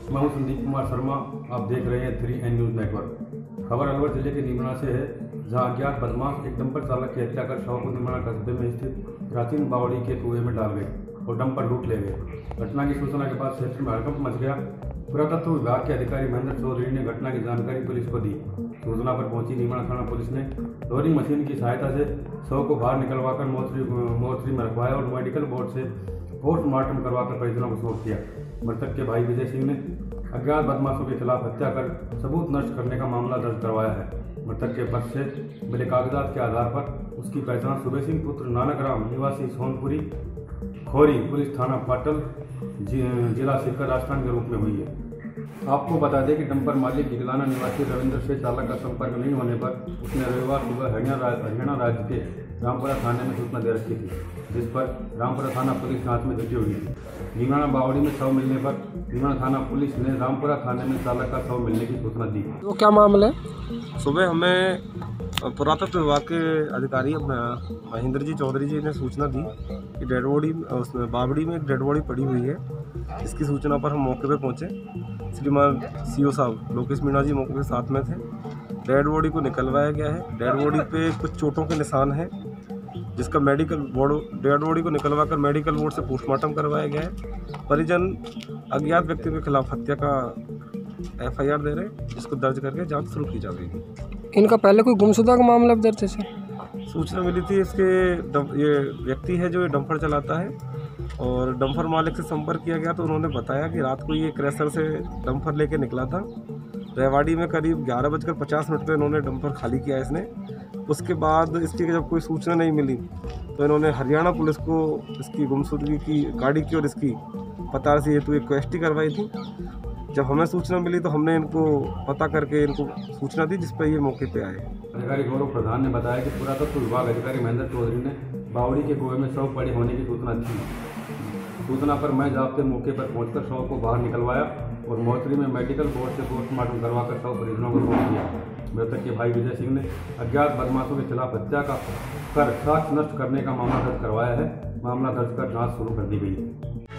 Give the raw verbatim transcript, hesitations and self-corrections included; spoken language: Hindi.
मैं हूं संदीप कुमार शर्मा। आप देख रहे हैं थ्री एन न्यूज नेटवर्क। खबर अलवर जिले के नीमना से है, जहां अज्ञात बदमाश एक डंपर चालक की हत्या कर शव को नीमना कस्बे में स्थित प्राचीन बावड़ी के कुएं में डाल गए और डंपर लूट ले गए। घटना की सूचना के बाद क्षेत्र में हड़कंप मच गया। पुरातत्व विभाग के अधिकारी महेंद्र चौधरी ने घटना की जानकारी पुलिस को दी। सूचना पर पहुंची नीमना थाना पुलिस ने लोरिंग मशीन की सहायता से शव को बाहर निकलवाकर मोर्चरी मोर्चरी में रखवाया और मेडिकल बोर्ड से पोस्टमार्टम करवाकर परिजनों को सौंप दिया। मृतक के भाई विजय सिंह ने अज्ञात बदमाशों के खिलाफ हत्या कर सबूत नष्ट करने का मामला दर्ज करवाया है। मृतक के पक्ष से मिले कागजात के आधार पर उसकी पहचान सुबह सिंह पुत्र नानक राम निवासी सोनपुरी खोरी पुलिस थाना पाटल जिला सिरकर राजस्थान के रूप में हुई है। आपको बता दें कि डंपर मालिक गिगलाना निवासी रविंद्र से चालक का संपर्क नहीं होने पर उसने रविवार सुबह हरियाणा हरियाणा राज्य के रामपुरा थाने में सूचना दे रखी थी, जिस पर रामपुरा थाना पुलिस जांच में जुटी हुई थी। नीमना बावड़ी में शव मिलने पर नीमना थाना पुलिस ने रामपुरा थाने में चालक का शव मिलने की सूचना दी। तो क्या मामला है? सुबह हमें पुरातत्व विभाग के अधिकारी महेंद्र जी चौधरी जी ने सूचना दी कि डेड बॉडी उसमें बावड़ी में एक डेड बॉडी पड़ी हुई है। इसकी सूचना पर हम मौके पे पहुंचे। श्रीमान सीओ साहब लोकेश मीणा जी मौके के साथ में थे। डेड बॉडी को निकलवाया गया है। डेड बॉडी पे कुछ चोटों के निशान हैं, जिसका मेडिकल बोर्ड डेड बॉडी को निकलवाकर मेडिकल बोर्ड से पोस्टमार्टम करवाया गया है। परिजन अज्ञात व्यक्ति के खिलाफ हत्या का एफ आई आर दे रहे हैं, जिसको दर्ज करके जांच शुरू की जा रही है। इनका पहले कोई गुमशुदा का मामला दर्ज है? सूचना मिली थी इसके ये व्यक्ति है जो ये डंपर चलाता है, और डंपर मालिक से संपर्क किया गया तो उन्होंने बताया कि रात को ये क्रैशर से डंपर लेके निकला था। रेवाड़ी में करीब ग्यारह बजकर पचास मिनट पर इन्होंने डंपर खाली किया इसने। उसके बाद इसकी जब कोई सूचना नहीं मिली तो इन्होंने हरियाणा पुलिस को इसकी गुमशुदगी की गाड़ी की और इसकी पता से हेतु एक क्वेश्टी करवाई थी। जब हमें सूचना मिली तो हमने इनको पता करके इनको सूचना दी, जिस पर ये मौके पे आए। अधिकारी गौरव प्रधान ने बताया कि पुरातत्व विभाग अधिकारी महेंद्र चौधरी ने बावड़ी के कुएं में शव पड़े होने की सूचना थी। सूचना पर मैं जाब्ते मौके पर पहुंचकर शव को बाहर निकलवाया और मोर्चरी में मेडिकल बोर्ड से पोस्टमार्टम करवाकर शव परिजनों को सौंप दिया। मृतक के भाई विजय सिंह ने अज्ञात बदमाशों के खिलाफ हत्या का कर साक्ष्य नष्ट करने का मामला दर्ज करवाया है। मामला दर्ज कर जाँच शुरू कर दी गई है।